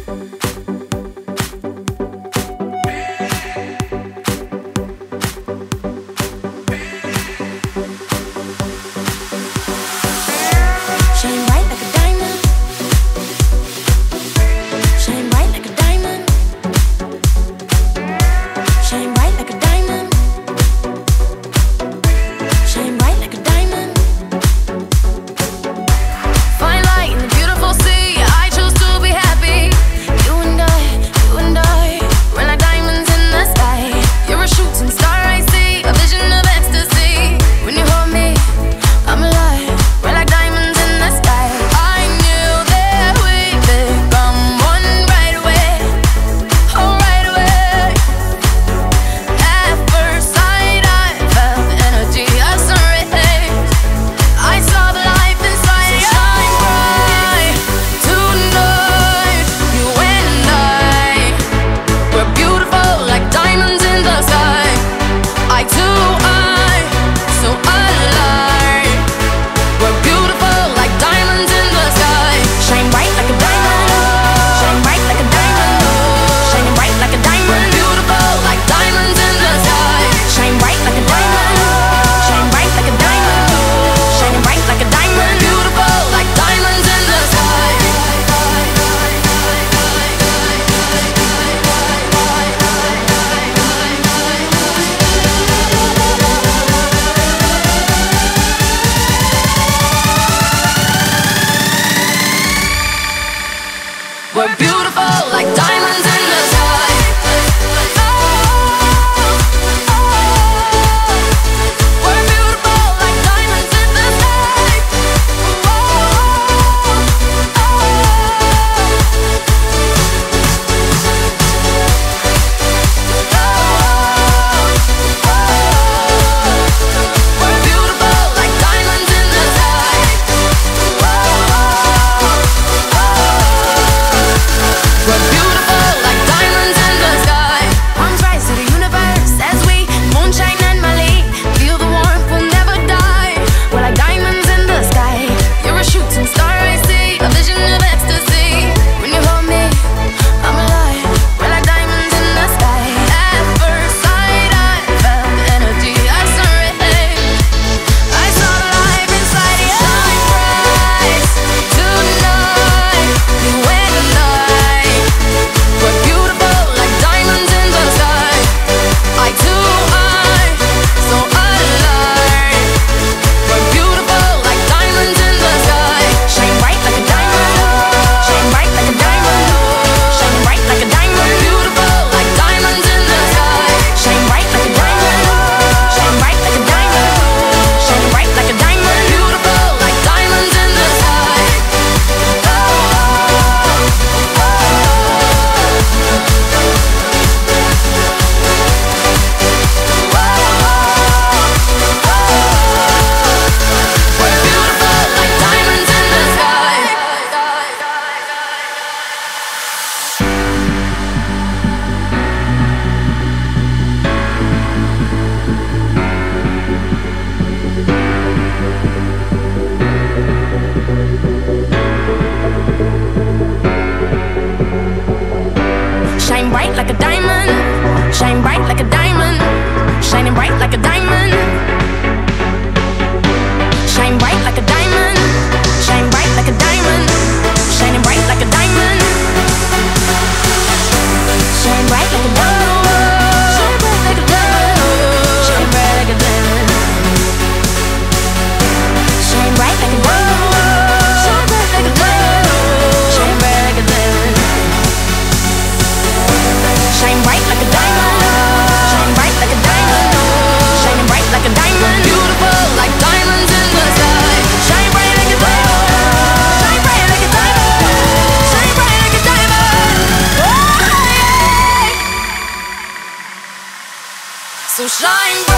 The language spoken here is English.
We're beautiful like diamonds in the sky. We're beautiful like diamonds in the sky. We're beautiful like diamonds in the sky. We're beautiful like diamonds in the sky. Arms rise to the universe as we moonshine and Mali. Feel the warmth, we'll never die. We're like diamonds in the sky. You're a shooting star, I see, a vision of ecstasy. When you hold me, I'm alive. We're like diamonds in the sky. At first sight, I felt the energy. I surrendered. I saw the life inside you. Shine bright tonight, you and I. We're beautiful like diamonds in the sky. Eye to eye, so alive. We're beautiful like diamonds in the sky. Shine bright like a diamond. Shine bright like a diamond. Shine bright like a diamond. We're beautiful like diamonds in the sky. Shine bright like a diamond. Shine bright like a diamond. Shine bright like a diamond. We're beautiful like diamonds in the sky. We're beautiful like diamonds in the sky. Shine bright like a diamond. Shine bright like a diamond. Shining bright like a diamond. Shine bright like a diamond. Shine bright like a diamond. Shining bright like a diamond. Shine bright like a diamond. Shine bright like a diamond. Shine bright like a diamond. Shine bright like a diamond. Shine bright like a diamond. Shine bright like a diamond. Shine bright like a diamond. Shine bright like a diamond. Shining bright like a diamond. Beautiful like diamonds in the sky. Shine bright like a diamond. Shine bright like a diamond. Shine bright like a diamond. Oh, yeah. So shine bright.